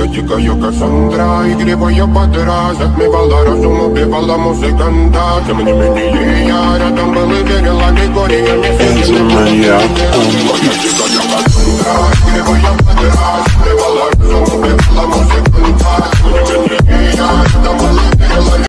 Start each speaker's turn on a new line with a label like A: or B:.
A: дикая Кассандра, игривая подра, затмевала разум, убивала музыканта. Тем не менее я рядом был и верила, Григория.
B: Энзо Маньяк.